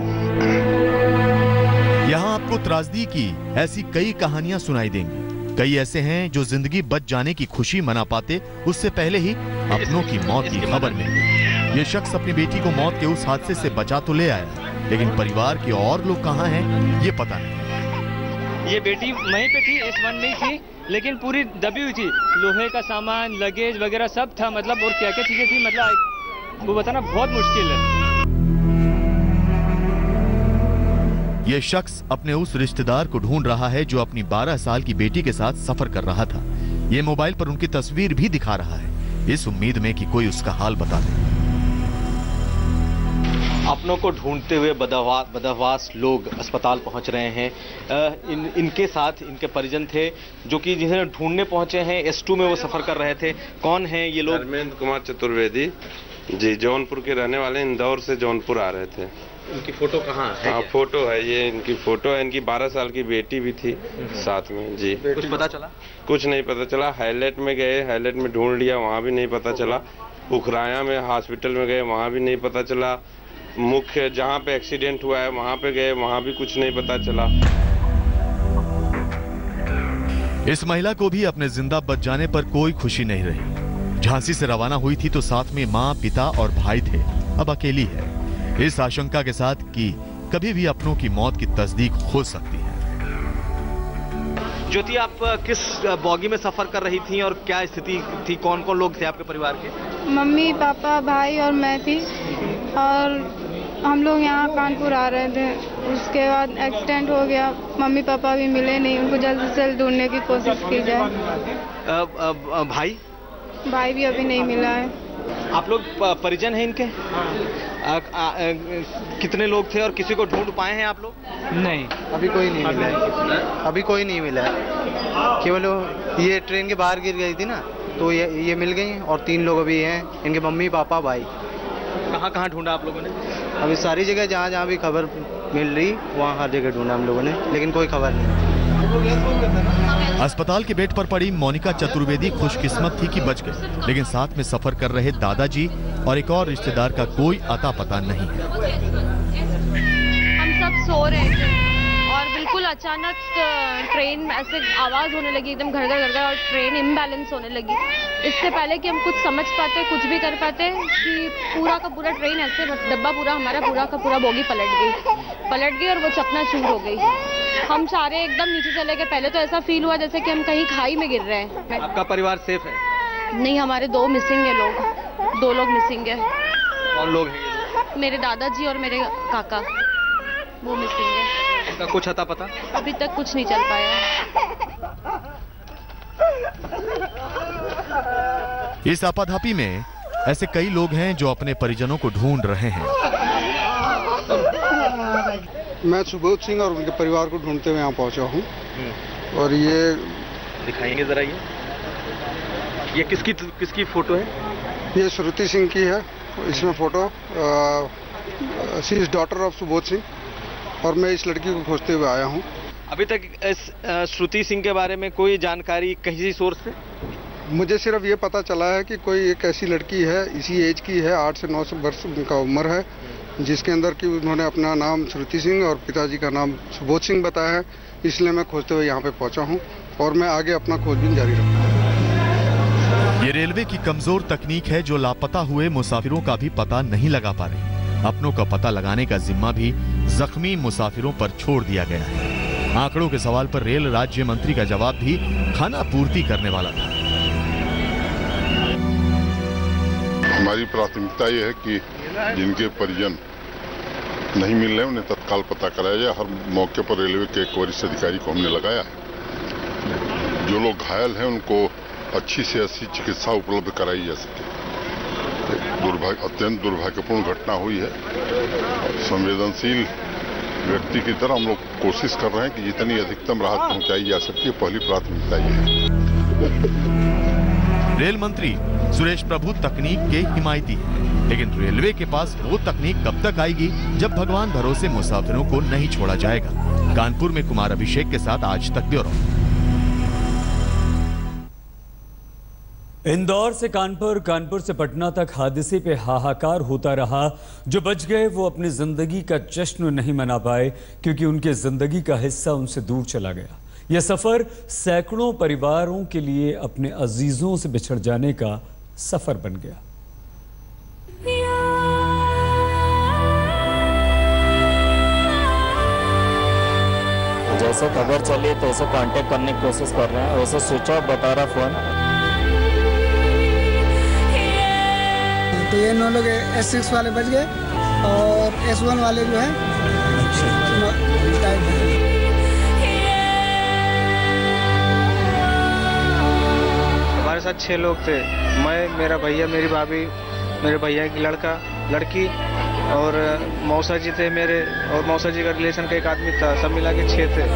यहाँ आपको त्रासदी की ऐसी कई कहानियां सुनाई देंगी। कई ऐसे हैं जो जिंदगी बच जाने की खुशी मना पाते उससे पहले ही अपनों की मौत की खबर मिली। ये शख्स अपनी बेटी को मौत के उस हादसे से बचा तो ले आया, लेकिन परिवार के और लोग कहाँ हैं ये पता नहीं। ये बेटी वहीं पे थी, S1 में ही थी, लेकिन पूरी दबी हुई थी। लोहे का सामान, लगेज वगैरह सब था, मतलब और क्या क्या चीजें थी, मतलब वो बताना बहुत मुश्किल है। ये शख्स अपने उस रिश्तेदार को ढूंढ रहा है जो अपनी 12 साल की बेटी के साथ सफर कर रहा था। ये मोबाइल पर उनकी तस्वीर भी दिखा रहा है, इस उम्मीद में कि कोई उसका हाल बता दे। अपनों को ढूंढते हुए बदहवास लोग अस्पताल पहुंच रहे हैं। इनके साथ इनके परिजन थे जो कि जिन्हें ढूंढने पहुंचे हैं। S2 में वो सफर कर रहे थे। कौन हैं ये लोग? धर्मेंद्र कुमार चतुर्वेदी जी, जौनपुर के रहने वाले, इंदौर से जौनपुर आ रहे थे। इनकी फोटो कहाँ है? हाँ, फोटो है, ये इनकी फोटो है। इनकी 12 साल की बेटी भी थी साथ में जी। कुछ पता चला? कुछ नहीं पता चला। हाईलाइट में गए, हाईलाइट में ढूंढ लिया, वहाँ भी नहीं पता चला। उखराया में हॉस्पिटल में गए, वहाँ भी नहीं पता चला। मुख्य जहाँ पे एक्सीडेंट हुआ है वहाँ पे गए, वहाँ भी कुछ नहीं पता चला। इस महिला को भी अपने जिंदा बच जाने पर कोई खुशी नहीं रही। झांसी से रवाना हुई थी तो साथ में माँ, पिता और भाई थे, अब अकेली है। इस आशंका के साथ कि कभी भी अपनों की मौत की तस्दीक हो सकती है। ज्योति, आप किस बॉगी में सफर कर रही थी और क्या स्थिति थी? कौन कौन लोग थे आपके परिवार के? मम्मी, पापा, भाई और मैं थी, और हम लोग यहाँ कानपुर आ रहे थे। उसके बाद एक्सीडेंट हो गया, मम्मी पापा भी मिले नहीं, उनको जल्द से जल्द ढूंढने की कोशिश की जाए। भाई भी अभी नहीं मिला है। आप लोग परिजन हैं इनके? कितने लोग थे और किसी को ढूंढ पाए हैं आप लोग? नहीं, अभी कोई नहीं मिला है। अभी कोई नहीं मिला है। केवल ये ट्रेन के बाहर गिर गई थी ना, तो ये मिल गई, और 3 लोग अभी हैं, इनके मम्मी, पापा, भाई। कहाँ कहाँ ढूंढा आप लोगों ने? अभी सारी जगह जहाँ जहाँ भी खबर मिल रही वहाँ हर जगह ढूंढा हम लोगों ने, लेकिन कोई खबर नहीं। अस्पताल के बेड पर पड़ी मोनिका चतुर्वेदी खुशकिस्मत थी कि बच गई, लेकिन साथ में सफर कर रहे दादाजी और एक और रिश्तेदार का कोई अता पता नहीं है। हम सब सो रहे थे और बिल्कुल अचानक ट्रेन ऐसे आवाज होने लगी, एकदम घर घर, और ट्रेन इम्बैलेंस होने लगी। इससे पहले कि हम कुछ समझ पाते, कुछ भी कर पाते, कि पूरा का पूरा ट्रेन ऐसे डब्बा पूरा हमारा पूरा का पूरा बोगी पलट गई और वो चकनाचूर हो गई। हम सारे एकदम नीचे चले गए। पहले तो ऐसा फील हुआ जैसे कि हम कहीं खाई में गिर रहे हैं। आपका परिवार सेफ है? नहीं, हमारे 2 मिसिंग है लोग, 2 लोग मिसिंग है। कौन लोग हैं? मेरे दादाजी और मेरे काका, वो मिसिंग है। उनका कुछ अता पता? अभी तक कुछ नहीं चल पाया। इस आपाधापी में ऐसे कई लोग हैं जो अपने परिजनों को ढूंढ रहे हैं। मैं सुबोध सिंह और उनके परिवार को ढूंढते हुए यहाँ पहुँचा हूँ। और ये दिखाएंगे जरा, ये किसकी फोटो है? ये श्रुति सिंह की है इसमें photo. She is daughter of Subodh Singh, और मैं इस लड़की को खोजते हुए आया हूँ। अभी तक इस श्रुति सिंह के बारे में कोई जानकारी किसी सोर्स से? मुझे सिर्फ ये पता चला है कि कोई एक ऐसी लड़की है, इसी एज की है, 8 से 9 वर्ष उनका उम्र है, जिसके अंदर कि उन्होंने अपना नाम श्रुति सिंह और पिताजी का नाम सुबोध सिंह बताया है। इसलिए मैं खोजते हुए यहाँ पे पहुँचा हूँ और मैं आगे अपना खोजबीन जारी रखूँगा। ये रेलवे की कमजोर तकनीक है जो लापता हुए मुसाफिरों का भी पता नहीं लगा पा रही। अपनों का पता लगाने का जिम्मा भी जख्मी मुसाफिरों पर छोड़ दिया गया है। आंकड़ों के सवाल पर रेल राज्य मंत्री का जवाब भी खाना पूर्ति करने वाला था। हमारी प्राथमिकता ये है कि जिनके परिजन नहीं मिल रहे उन्हें तत्काल पता कराया जाए। हर मौके पर रेलवे के एक वरिष्ठ अधिकारी को हमने लगाया है। जो लोग घायल हैं उनको अच्छी से अच्छी चिकित्सा उपलब्ध कराई जा सके। अत्यंत दुर्भाग्यपूर्ण घटना हुई है। संवेदनशील व्यक्ति की तरह हम लोग कोशिश कर रहे हैं कि जितनी अधिकतम राहत पहुंचाई जा सकती है, पहली प्राथमिकता ये है। रेल मंत्री सुरेश प्रभु तकनीक के हिमायती हैं, लेकिन रेलवे के पास वो तकनीक कब तक आएगी जब भगवान भरोसे मुसाफिरों को नहीं छोड़ा जाएगा। कानपुर में कुमार अभिषेक के साथ आज तक ब्यूरो। इंदौर से कानपुर, कानपुर से पटना तक हादसे पे हाहाकार होता रहा। जो बच गए वो अपनी जिंदगी का जश्न नहीं मना पाए क्योंकि उनके जिंदगी का हिस्सा उनसे दूर चला गया। यह सफर सैकड़ों परिवारों के लिए अपने अजीजों से बिछड़ जाने का सफर बन गया। जैसे खबर चली तैसे कांटेक्ट करने की कोशिश कर रहे हैं, वैसे स्विच ऑफ बता रहा फोन। तो ये 9 लोग S6 वाले बच गए और S1 वाले जो है हमारे साथ 6 लोग थे। मैं, मेरा भैया, मेरी भाभी, मेरे भैया की लड़की और मौसा जी थे मेरे, और मौसा जी का रिलेशन का एक आदमी था। सब मिला के 6 थे।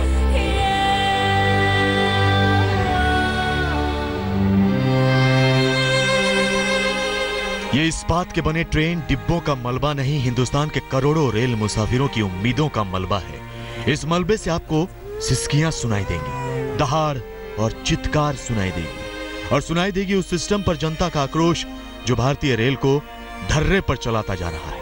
ये इस्पात के बने ट्रेन डिब्बों का मलबा नहीं, हिंदुस्तान के करोड़ों रेल मुसाफिरों की उम्मीदों का मलबा है। इस मलबे से आपको सिसकियां सुनाई देंगी, दहाड़ और चित्कार सुनाई देगी, और सुनाई देगी उस सिस्टम पर जनता का आक्रोश जो भारतीय रेल को धर्रे पर चलाता जा रहा है।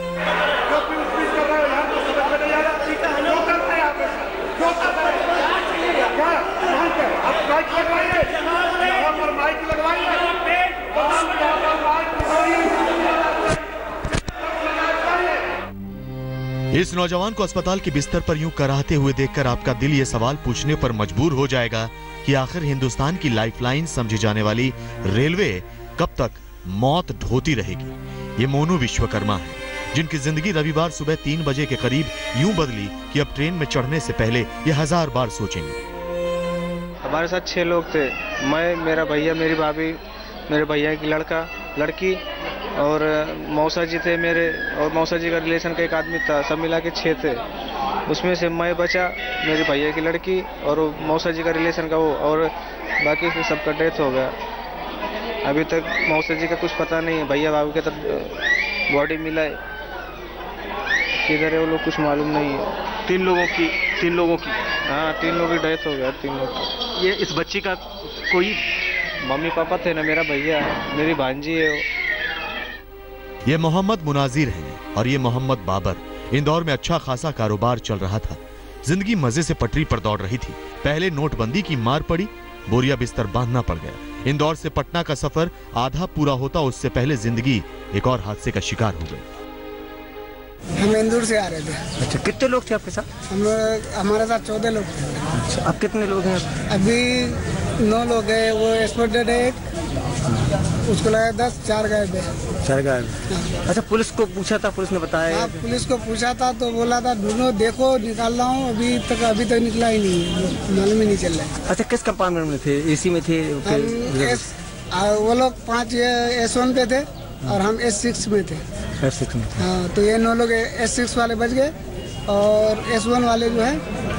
इस नौजवान को अस्पताल के बिस्तर पर यूं कराहते हुए देखकर आपका दिल ये सवाल पूछने पर मजबूर हो जाएगा कि आखिर हिंदुस्तान की लाइफलाइन समझी जाने वाली रेलवे कब तक मौत ढोती रहेगी। ये मोनू विश्वकर्मा है, जिनकी जिंदगी रविवार सुबह 3 बजे के करीब यूं बदली कि अब ट्रेन में चढ़ने से पहले ये 1000 बार सोचेंगे। हमारे साथ 6 लोग थे। मैं, मेरा भैया, मेरी भाभी, मेरे भैया की लड़की और मौसा जी थे मेरे, और मौसा जी का रिलेशन का एक आदमी था। सब मिला के 6 थे। उसमें से मैं बचा, मेरे भैया की लड़की और मौसा जी का रिलेशन का वो, और बाकी फिर सबका डेथ हो गया। अभी तक मौसा जी का कुछ पता नहीं है। भैया भाभी के तक बॉडी मिला है, किधर है वो लोग कुछ मालूम नहीं है। 3 लोगों की हाँ, 3 लोगों की डेथ हो गया। 3 लोग। ये इस बच्ची का कोई मम्मी पापा थे ना, मेरा भैया है, मेरी भांजी है वो। ये मोहम्मद मुनाजिर हैं और ये मोहम्मद बाबर। इंदौर में अच्छा खासा कारोबार चल रहा था, जिंदगी मजे से पटरी पर दौड़ रही थी। पहले नोटबंदी की मार पड़ी, बोरिया बिस्तर बांधना पड़ गया। इंदौर से पटना का सफर आधा पूरा होता उससे पहले जिंदगी एक और हादसे का शिकार हो गई। हम इंदौर से आ रहे थे। अच्छा, कितने लोग थे आपके साथ? हमारे साथ 14 लोग थे। अच्छा, अब कितने लोग हैं? अभी 9 लोग हैं। वो एक्सपोर्टेड है, उसको लगा 10, 4 गायब है। 4 गायब। अच्छा, पुलिस को पूछा था, पुलिस ने बताया? हाँ, पुलिस को पूछा था तो बोला था ढूंढो, देखो, निकाल रहा हूँ। अभी तक निकला ही नहीं है, मालूम ही नहीं चल रहा है। अच्छा, किस कंपार्टमेंट में थे? एसी में थे? वो लोग 5 S1 पे थे और हम S6 में थे। S6 में? हाँ, तो ये 9 लोग S6 वाले बच गए और S1 वाले जो है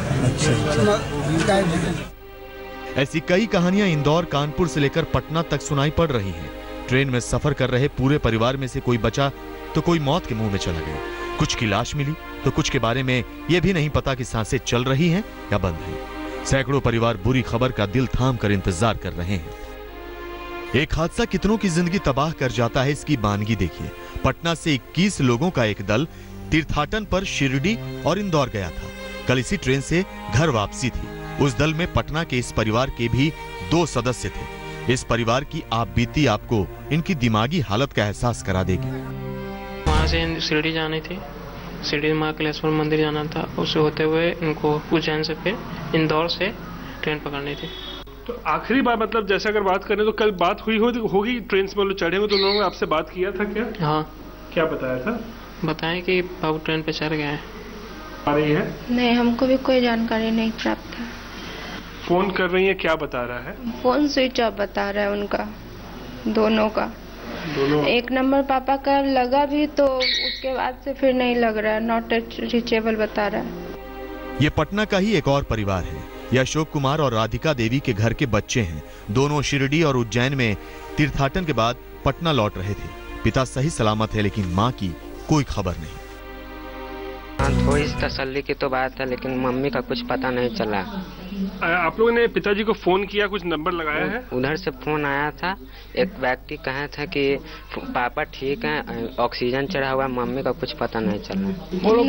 गायब हैं। ऐसी कई कहानियां इंदौर, कानपुर से लेकर पटना तक सुनाई पड़ रही हैं। ट्रेन में सफर कर रहे पूरे परिवार में से कोई बचा तो कोई मौत के मुंह में चला गया। कुछ की लाश मिली तो कुछ के बारे में यह भी नहीं पता कि सांसें चल रही हैं या बंद हैं। सैकड़ों परिवार बुरी खबर का दिल थाम कर इंतजार कर रहे हैं। एक हादसा कितनों की जिंदगी तबाह कर जाता है, इसकी बानगी देखिए। पटना से 21 लोगों का एक दल तीर्थाटन पर शिरडी और इंदौर गया था। कल इसी ट्रेन से घर वापसी थी। उस दल में पटना के इस परिवार के भी 2 सदस्य थे। इस परिवार की आप बीती आपको इनकी दिमागी हालत का एहसास करा देगी। वहाँ से शिरडी जानी थी, शिरडी माँ कलेश्वर मंदिर जाना था। उससे होते हुए इनको उज्जैन से फिर इंदौर से ट्रेन पकड़नी थी। तो आखिरी बार मतलब जैसे अगर बात करें तो कल बात हुई होगी ट्रेन से, मतलब चढ़े हुए तो उन्होंने आपसे बात किया था क्या? हाँ। क्या बताया था? बताएं कि बाबू ट्रेन पे चढ़ गए हैं। आ रही है? नहीं, हमको भी कोई जानकारी नहीं प्राप्त है। फोन कर रही है, क्या बता रहा है? फोन स्विच ऑफ बता रहा है उनका, दोनों का। दोनों? एक नंबर पापा का लगा भी तो उसके बाद से फिर नहीं लग रहा है, नॉट रीचेबल बता रहा है। ये पटना का ही एक और परिवार है। ये अशोक कुमार और राधिका देवी के घर के बच्चे हैं। दोनों शिरडी और उज्जैन में तीर्थाटन के बाद पटना लौट रहे थे। पिता सही सलामत है, लेकिन माँ की कोई खबर नहीं। थोड़ी तसल्ली की तो बात है, लेकिन मम्मी का कुछ पता नहीं चला। आप लोगों ने पिताजी को फोन किया, कुछ नंबर लगाया है? उधर से फोन आया था, एक व्यक्ति कहा था कि पापा ठीक हैं, ऑक्सीजन चढ़ा हुआ, मम्मी का कुछ पता नहीं चला।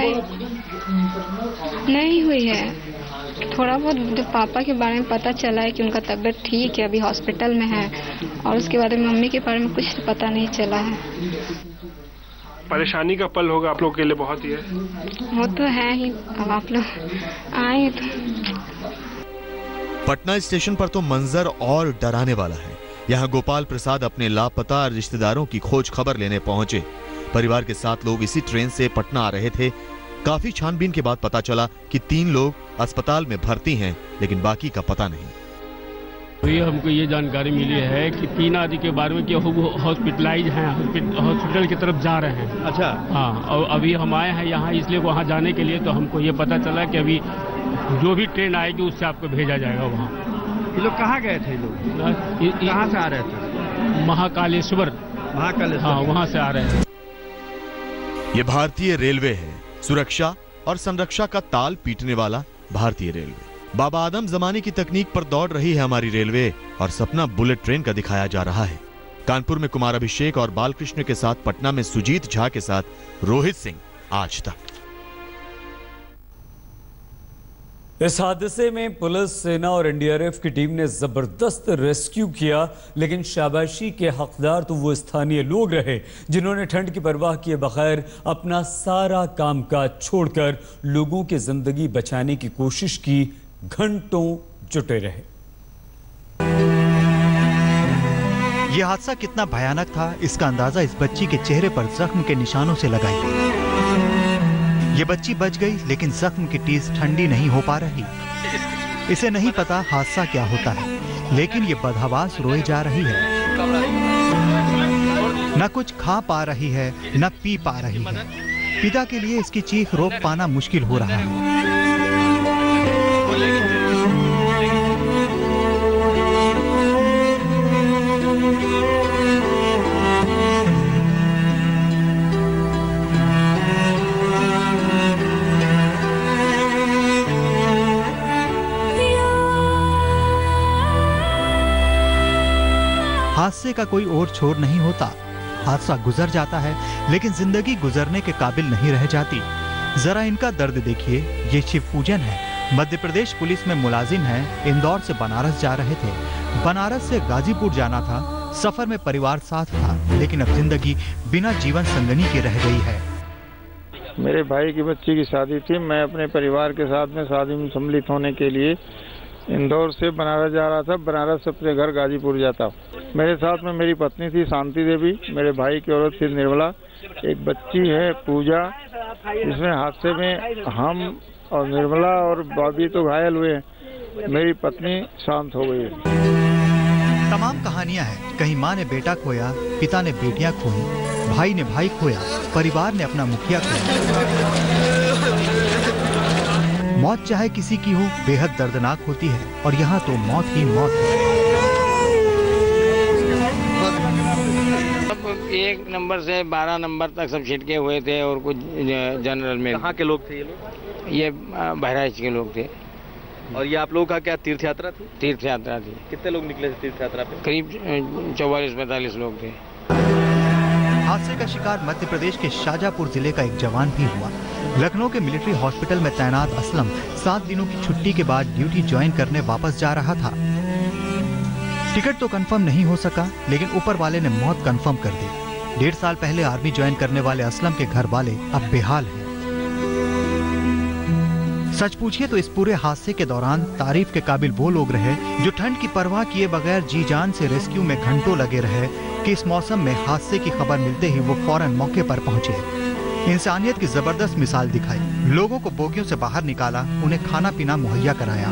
नहीं हुई है, थोड़ा बहुत पापा के बारे में पता चला है कि उनका तबीयत ठीक है, अभी हॉस्पिटल में है, और उसके बाद मम्मी के बारे में कुछ पता नहीं चला है। परेशानी का पल होगा आप लोग के लिए, बहुत ही है। वो तो है ही। अब आप लोग आए तो। पटना स्टेशन पर तो मंजर और डराने वाला है। यहाँ गोपाल प्रसाद अपने लापता रिश्तेदारों की खोज खबर लेने पहुंचे। परिवार के 7 लोग इसी ट्रेन से पटना आ रहे थे। काफी छानबीन के बाद पता चला कि 3 लोग अस्पताल में भर्ती हैं, लेकिन बाकी का पता नहीं। अभी हमको ये जानकारी मिली है कि 3 आदि के बारे में कि वो हॉस्पिटलाइज हैं, हॉस्पिटल की तरफ जा रहे हैं। अच्छा। हाँ, और अभी हम आए हैं यहाँ इसलिए वहाँ जाने के लिए, तो हमको ये पता चला कि अभी जो भी ट्रेन आएगी उससे आपको भेजा जाएगा वहाँ। ये लोग कहाँ गए थे? लोग कहाँ से आ रहे थे? महाकालेश्वर। हाँ, वहाँ से आ रहे हैं। ये भारतीय रेलवे है। सुरक्षा और संरक्षा का ताल पीटने वाला भारतीय रेलवे। बाबा आदम जमाने की तकनीक पर दौड़ रही है हमारी रेलवे, और सपना बुलेट ट्रेन का दिखाया जा रहा है। कानपुर में कुमार अभिषेक और बालकृष्ण के साथ, पटना में सुजीत झा के साथ रोहित सिंह, आज तक। इस हादसे में पुलिस, सेना और एनडीआरएफ की टीम ने जबरदस्त रेस्क्यू किया, लेकिन शाबाशी के हकदार तो वो स्थानीय लोग रहे जिन्होंने ठंड की परवाह किए बगैर अपना सारा कामकाज छोड़कर लोगों की जिंदगी बचाने की कोशिश की। घंटों जुटे रहे। यह हादसा कितना भयानक था, इसका अंदाजा इस बच्ची के चेहरे पर जख्म के निशानों से लगाइए। ये बच्ची बच गई, लेकिन जख्म की टीस ठंडी नहीं हो पा रही। इसे नहीं पता हादसा क्या होता है, लेकिन ये बदहवास रोए जा रही है। न कुछ खा पा रही है, न पी पा रही है। पिता के लिए इसकी चीख रोक पाना मुश्किल हो रहा है। हादसे का कोई और छोर नहीं होता। हादसा गुजर जाता है, लेकिन जिंदगी गुजरने के काबिल नहीं रह जाती। जरा इनका दर्द देखिए। ये शिव पूजन है। मध्य प्रदेश पुलिस में मुलाजिम हैं। इंदौर से बनारस जा रहे थे। बनारस से गाजीपुर जाना था। सफर में परिवार साथ था, लेकिन अब जिंदगी बिना जीवन संगनी के रह गई है। मेरे भाई की बच्ची की शादी थी। मैं अपने परिवार के साथ में शादी में सम्मिलित होने के लिए इंदौर से बनारस जा रहा था। बनारस से अपने घर गाजीपुर जाता। मेरे साथ में मेरी पत्नी थी शांति देवी, मेरे भाई की औरत थी निर्मला, एक बच्ची है पूजा। इसमें हादसे में हम और निर्मला और बॉबी तो घायल हुए, मेरी पत्नी शांत हो गई। तमाम कहानियां हैं। कहीं माँ ने बेटा खोया, पिता ने बेटियां खोई, भाई ने भाई खोया, परिवार ने अपना मुखिया खोया। मौत चाहे किसी की हो, बेहद दर्दनाक होती है, और यहाँ तो मौत ही मौत है। अब 1 नंबर से 12 नंबर तक सब छिटके हुए थे, और कुछ जनरल में। कहाँ के लोग थे ये लोग? ये बहराइच के लोग थे। और ये आप लोगों का क्या तीर्थ यात्रा थी? तीर्थ यात्रा थी। कितने लोग निकले थे तीर्थ यात्रा पे? करीब 44-45 लोग थे। हादसे का शिकार मध्य प्रदेश के शाजापुर जिले का एक जवान भी हुआ। लखनऊ के मिलिट्री हॉस्पिटल में तैनात असलम 7 दिनों की छुट्टी के बाद ड्यूटी ज्वाइन करने वापस जा रहा था। टिकट तो कंफर्म नहीं हो सका, लेकिन ऊपर वाले ने मौत कंफर्म कर दी। 1.5 साल पहले आर्मी ज्वाइन करने वाले असलम के घर वाले अब बेहाल हैं। सच पूछिए तो इस पूरे हादसे के दौरान तारीफ के काबिल वो लोग रहे जो ठंड की परवाह किए बगैर जी जान से रेस्क्यू में घंटों लगे रहे कि इस मौसम में हादसे की खबर मिलते ही वो फौरन मौके पर पहुंचे। इंसानियत की जबरदस्त मिसाल दिखाई। लोगों को बोगियों से बाहर निकाला, उन्हें खाना पीना मुहैया कराया।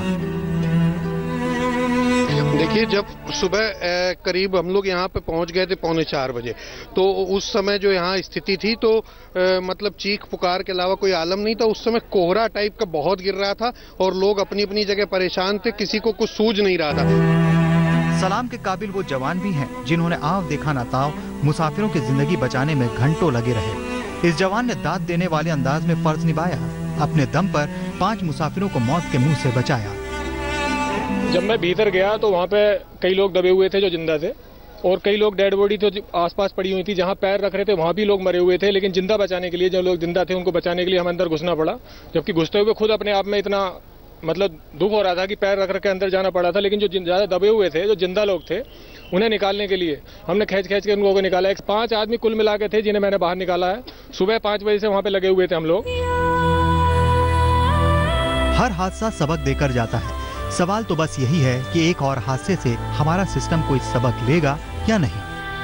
देखिए, जब सुबह करीब हम लोग यहाँ पे पहुँच गए थे 3:45 बजे, तो उस समय जो यहाँ स्थिति थी तो मतलब चीख पुकार के अलावा कोई आलम नहीं था। उस समय कोहरा टाइप का बहुत गिर रहा था और लोग अपनी अपनी जगह परेशान थे, किसी को कुछ सूझ नहीं रहा था। सलाम के काबिल वो जवान भी हैं जिन्होंने आव देखा ना ताव मुसाफिरों की जिंदगी बचाने में घंटों लगे रहे। इस जवान ने दाद देने वाले अंदाज में फर्ज निभाया, अपने दम पर 5 मुसाफिरों को मौत के मुंह से बचाया। जब मैं भीतर गया तो वहाँ पे कई लोग दबे हुए थे जो जिंदा थे, और कई लोग डेड बॉडी तो आसपास पड़ी हुई थी। जहाँ पैर रख रहे थे वहाँ भी लोग मरे हुए थे, लेकिन जिंदा बचाने के लिए जो लोग जिंदा थे उनको बचाने के लिए हमें अंदर घुसना पड़ा। जबकि घुसते हुए खुद अपने आप में इतना मतलब दुख हो रहा था कि पैर रख के अंदर जाना पड़ा था, लेकिन जो ज्यादा दबे हुए थे, जो जिंदा लोग थे, उन्हें निकालने के लिए हमने खींच के उन लोगों को निकाला। 5 आदमी कुल मिला के थे जिन्हें मैंने बाहर निकाला है। सुबह 5 बजे से वहाँ पे लगे हुए थे हम लोग। हर हादसा सबक देकर जाता है। सवाल तो बस यही है कि एक और हादसे से हमारा सिस्टम कोई सबक लेगा या नहीं।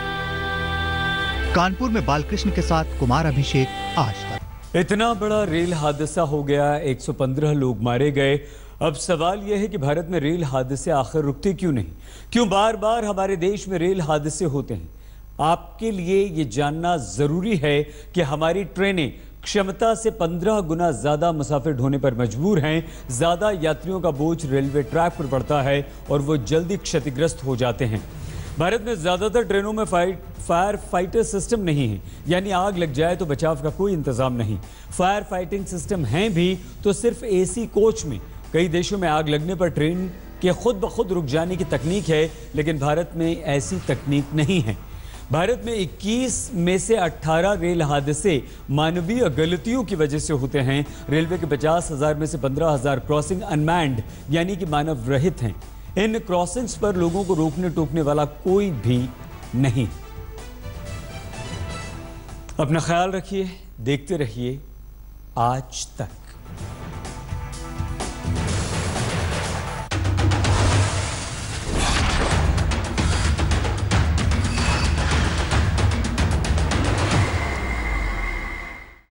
कानपुर में बालकृष्ण के साथ कुमार अभिषेक, आज तक। इतना बड़ा रेल हादसा हो गया, 115 लोग मारे गए। अब सवाल यह है कि भारत में रेल हादसे आखिर रुकते क्यों नहीं? क्यों बार बार हमारे देश में रेल हादसे होते हैं? आपके लिए ये जानना जरूरी है कि हमारी ट्रेनें क्षमता से 15 गुना ज्यादा मुसाफिर ढोने पर मजबूर हैं। ज्यादा यात्रियों का बोझ रेलवे ट्रैक पर पड़ता है और वो जल्दी क्षतिग्रस्त हो जाते हैं। भारत में ज्यादातर ट्रेनों में फायर फाइटर सिस्टम नहीं है, यानी आग लग जाए तो बचाव का कोई इंतजाम नहीं। फायर फाइटिंग सिस्टम हैं भी तो सिर्फ एसी कोच में। कई देशों में आग लगने पर ट्रेन के खुद ब खुद रुक जाने की तकनीक है, लेकिन भारत में ऐसी तकनीक नहीं है। भारत में 21 में से 18 रेल हादसे मानवीय गलतियों की वजह से होते हैं। रेलवे के 50,000 में से 15,000 क्रॉसिंग अनमैन्ड यानी कि मानव रहित हैं। इन क्रॉसिंग्स पर लोगों को रोकने टोकने वाला कोई भी नहीं। अपना ख्याल रखिए, देखते रहिए आज तक।